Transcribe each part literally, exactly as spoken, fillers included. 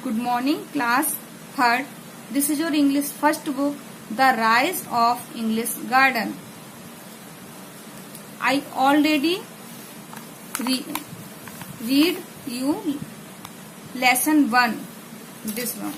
Good morning, class third. This is your English first book, The Rise of English Garden. I already re- read you lesson one. This one,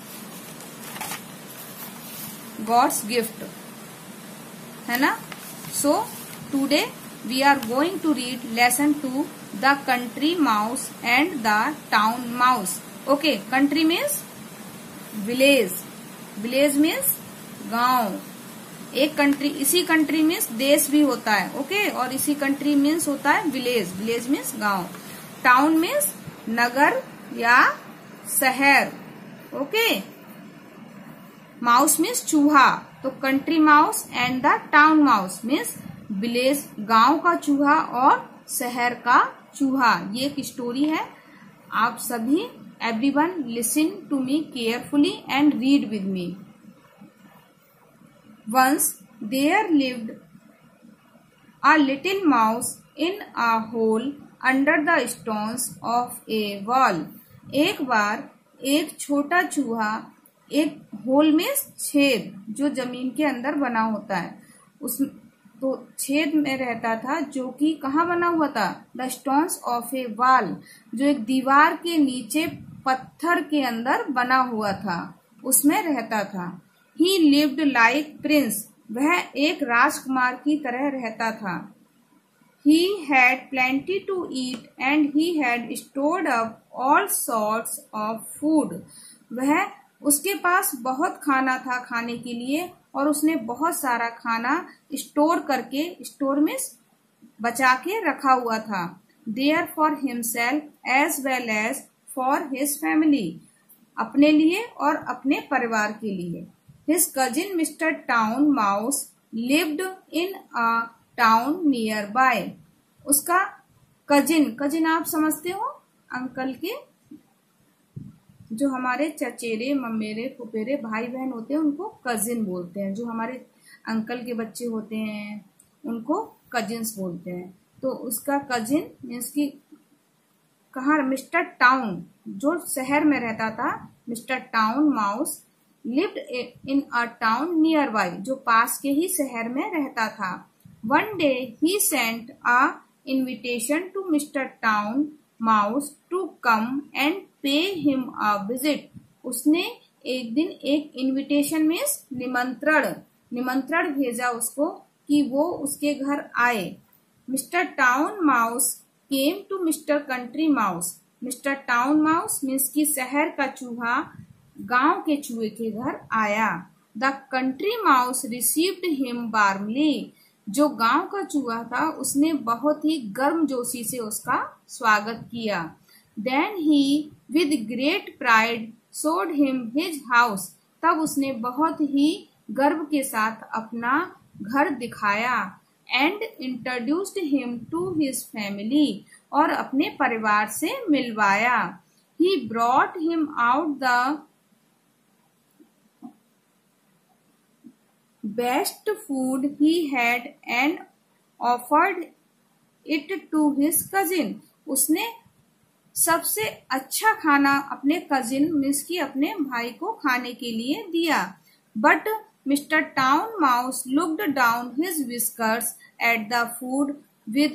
God's gift, है ना? So today we are going to read lesson two, The Country Mouse and the Town Mouse. Okay, country means village, village means गांव. एक country, इसी country means देश भी होता है. Okay okay? और इसी कंट्री मीन्स होता है विलेज, विलेज मीन्स गांव. टाउन मीन्स नगर या शहर. ओके. माउस मीन्स चूहा. तो country mouse and the town mouse means village, गांव का चूहा और शहर का चूहा. ये एक स्टोरी है. आप सभी, everyone listen to me carefully and read with me. Once there lived a little mouse in a hole under the stones of a wall. एक बार एक छोटा चूहा एक होल में छेद जो जमीन के अंदर बना होता है, उस तो छेद में रहता था, जो कि कहाँ बना हुआ था? The stones of a wall, जो एक दीवार के नीचे पत्थर के अंदर बना हुआ था, उसमें रहता था. He lived like prince, वह एक राजकुमार की तरह रहता था. He had plenty to eat and he had stored up all sorts of food. वह, उसके पास बहुत खाना था खाने के लिए और उसने बहुत सारा खाना स्टोर करके, स्टोर में बचा के रखा हुआ था. There for himself as well as for his family, अपने लिए और अपने परिवार के लिए. His cousin Mister Town Mouse lived in a town nearby. उसका कजिन, कजिन आप समझते हो, अंकल के, जो हमारे चचेरे ममेरे फुफेरे भाई बहन होते हैं उनको कजिन बोलते हैं. जो हमारे अंकल के बच्चे होते हैं उनको कजिन्स बोलते हैं. तो उसका कजिन मीन्स की कहाँ? मिस्टर टाउन, जो शहर में रहता था, Mister Town Mouse lived in a town nearby, जो पास के ही शहर में रहता था. One day he sent a invitation to Mister Town Mouse to come and pay him a visit. उसने एक दिन एक इनविटेशन मीन्स निमंत्रण, निमंत्रण भेजा उसको कि वो उसके घर आए. Mister Town Mouse came to Mister Country Mouse. Mister Town Mouse means की शहर का चूहा गांव के चूहे के घर आया. The country mouse received him warmly, जो गांव का चूहा था उसने बहुत ही गर्मजोशी से उसका स्वागत किया. Then he with great pride showed him his house, तब उसने बहुत ही गर्व के साथ अपना घर दिखाया. And introduced him to his family, और अपने परिवार से मिलवाया. He brought him out the best food he had and offered it to his cousin. उसने सबसे अच्छा खाना अपने कजिन मीन्स की अपने भाई को खाने के लिए दिया. But Mister Town Mouse looked down his whiskers at the food with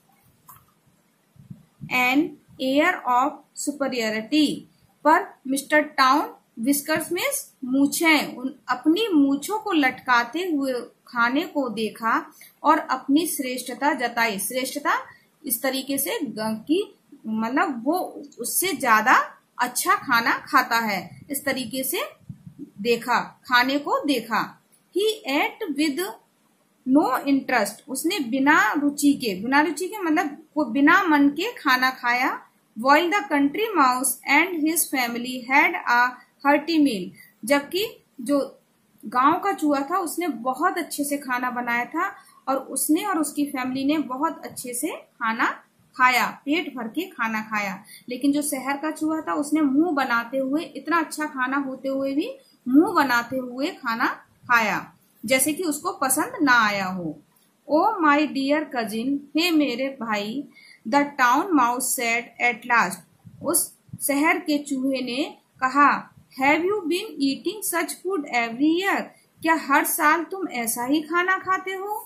an air of superiority. पर मिस्टर टाउन, विस्कर्स मीन्स मूछें, उन अपनी मूछों को लटकाते हुए खाने को देखा और अपनी श्रेष्ठता जताई. श्रेष्ठता इस तरीके से कि मतलब वो उससे ज्यादा अच्छा खाना खाता है, इस तरीके से देखा, खाने को देखा. He ate with no interest, उसने बिना रुचि के, बिना रुचि के मतलब वो बिना मन के खाना खाया. While the country mouse and his family had a hearty meal, जबकि जो गांव का चूहा था उसने बहुत अच्छे से खाना बनाया था और उसने और उसकी फैमिली ने बहुत अच्छे से खाना खाया, पेट भर के खाना खाया. लेकिन जो शहर का चूहा था उसने मुंह बनाते हुए, इतना अच्छा खाना होते हुए भी मुंह बनाते हुए खाना खाया, जैसे कि उसको पसंद ना आया हो. ओ माई डियर कजिन, हे मेरे भाई, the town mouse said at last, उस शहर के चूहे ने कहा, have you been eating such food every year? क्या हर साल तुम ऐसा ही खाना खाते हो?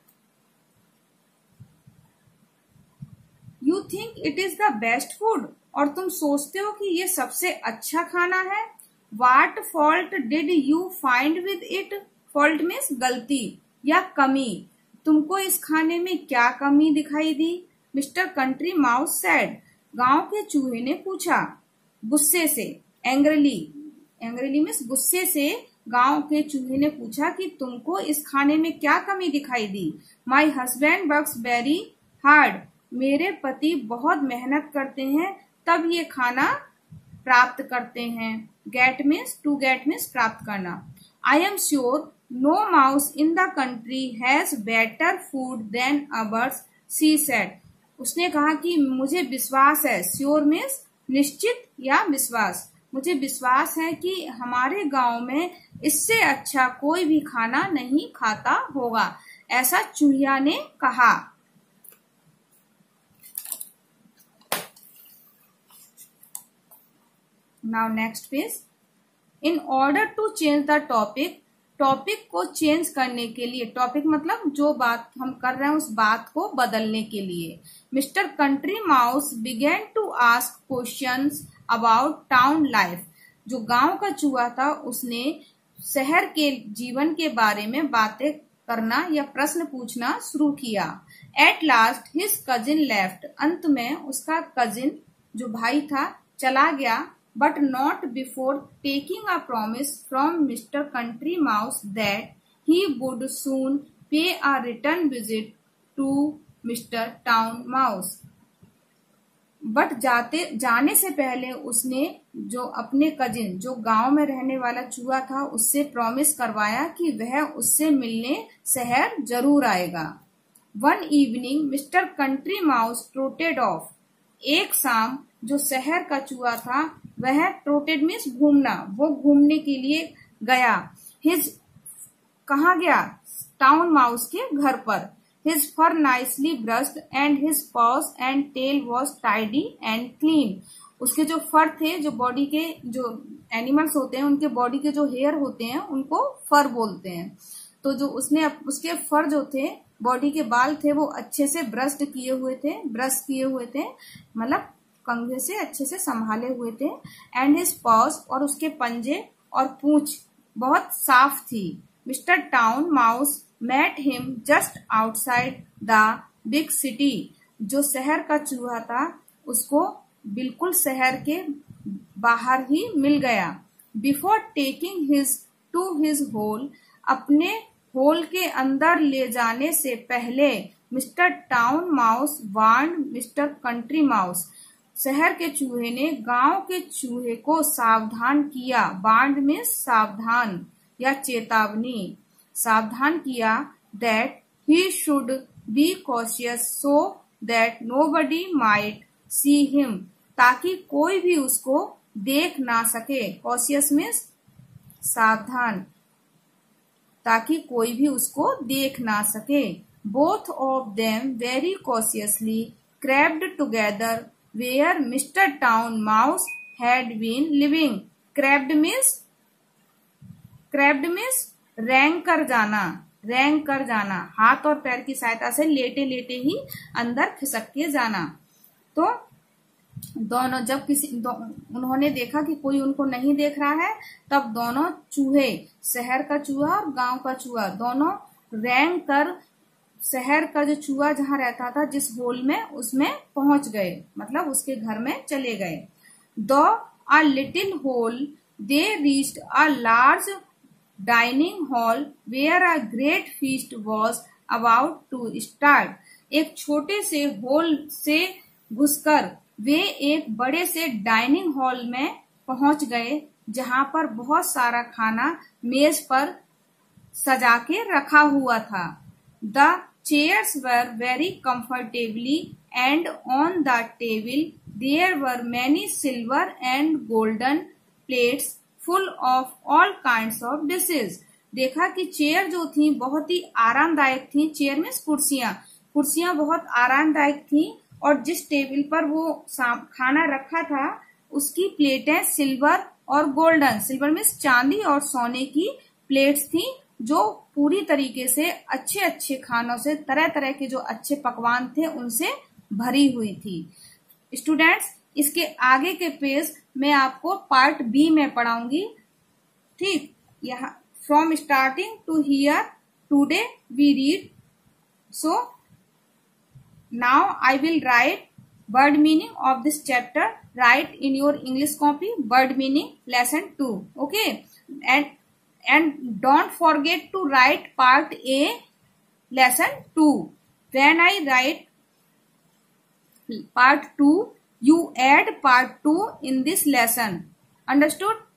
You think it is the best food? और तुम सोचते हो कि ये सबसे अच्छा खाना है? What fault did you find with it? Fault means गलती या कमी। तुमको इस खाने में क्या कमी दिखाई दी? मिस्टर कंट्री माउस सेड, गांव के चूहे ने पूछा, गुस्से से, एंग्रली, एंग्रली मीन्स गुस्से से गांव के चूहे ने पूछा कि तुमको इस खाने में क्या कमी दिखाई दी? My husband works very hard, मेरे पति बहुत मेहनत करते हैं तब ये खाना प्राप्त करते हैं। Get means to get means प्राप्त करना। I am sure no mouse in the country has better food than ours, she said. उसने कहा कि मुझे विश्वास है, श्योर मीन्स निश्चित या विश्वास, मुझे विश्वास है कि हमारे गांव में इससे अच्छा कोई भी खाना नहीं खाता होगा, ऐसा चूहिया ने कहा। Now next page. In order to change the topic, topic को चेंज करने के लिए, टॉपिक मतलब जो बात हम कर रहे हैं उस बात को बदलने के लिए, Mister Country Mouse began to ask questions about town life. जो गांव का चूहा था उसने शहर के जीवन के बारे में बातें करना या प्रश्न पूछना शुरू किया। At last his cousin left, अंत में उसका कजिन जो भाई था चला गया, but not before taking a promise from Mister Country Mouse that he would soon pay a return visit to Mister Town Mouse. But जाते जाने से पहले उसने जो अपने कजिन जो गांव में रहने वाला चूहा था उससे प्रॉमिस करवाया कि वह उससे मिलने शहर जरूर आएगा। One evening Mister Country Mouse trotted off, एक शाम जो शहर का चूहा था वह ट्रोटेड मीन्स घूमना, वो घूमने के लिए गया। हिज कहा गया? टाउन माउस के घर पर। His fur nicely brushed and his paws and tail was tidy and clean. उसके जो फर थे, जो बॉडी के जो एनिमल्स होते हैं उनके बॉडी के जो हेयर होते हैं उनको फर बोलते हैं। तो जो उसने उसके फर जो थे, बॉडी के बाल थे, वो अच्छे से ब्रश्ड किए हुए थे, ब्रश किए हुए थे, मतलब कंघे से अच्छे से संभाले हुए थे। एंड हिज पॉज, और उसके पंजे और पूंछ बहुत साफ थी। Mister Town Mouse met him just outside the big city, जो शहर का चूहा था उसको बिल्कुल शहर के बाहर ही मिल गया। Before taking his to his hole, अपने होल के अंदर ले जाने से पहले Mister Town Mouse warned Mister Country Mouse, शहर के चूहे ने गांव के चूहे को सावधान किया। वार्न्ड में सावधान या चेतावनी, सावधान किया। That he should be cautious so that nobody might see him, ताकि कोई भी उसको देख ना सके। कॉशियस में सावधान, ताकि कोई भी उसको देख ना सके। Both of them very cautiously crabbed together where Mister Town Mouse had been living. Crabbed means crabbed means रैंग कर जाना, रैंग कर जाना, हाथ और पैर की सहायता से लेटे लेटे ही अंदर खिसक के जाना। तो दोनों जब किसी दो, उन्होंने देखा कि कोई उनको नहीं देख रहा है, तब दोनों चूहे, शहर का चूहा और गांव का चूहा, दोनों रैंग कर शहर का जो चूहा जहां रहता था जिस होल में, उसमें पहुंच गए, मतलब उसके घर में चले गए। दो a little hole they reached a large dining hall where a great feast was about to start. एक छोटे से होल से घुसकर वे एक बड़े से डाइनिंग हॉल में पहुंच गए जहां पर बहुत सारा खाना मेज पर सजा के रखा हुआ था। The chairs were very comfortably and on the table there were many silver and golden plates full of all kinds of dishes. देखा कि चेयर जो थी बहुत ही आरामदायक थी। चेयर में कुर्सियां कुर्सियां बहुत आरामदायक थी और जिस टेबल पर वो खाना रखा था उसकी प्लेटें सिल्वर और गोल्डन, सिल्वर मीन्स चांदी और सोने की प्लेट्स थी, जो पूरी तरीके से अच्छे अच्छे खानों से, तरह तरह के जो अच्छे पकवान थे उनसे भरी हुई थी। स्टूडेंट्स, इसके आगे के पेज मैं आपको पार्ट बी में पढ़ाऊंगी। ठीक, यहाँ from starting to here today we read. So now I will write word meaning of this chapter. Write in your English copy word meaning lesson two. Okay, and and don't forget to write part A lesson two. When I write part two, you add part two in this lesson. Understood?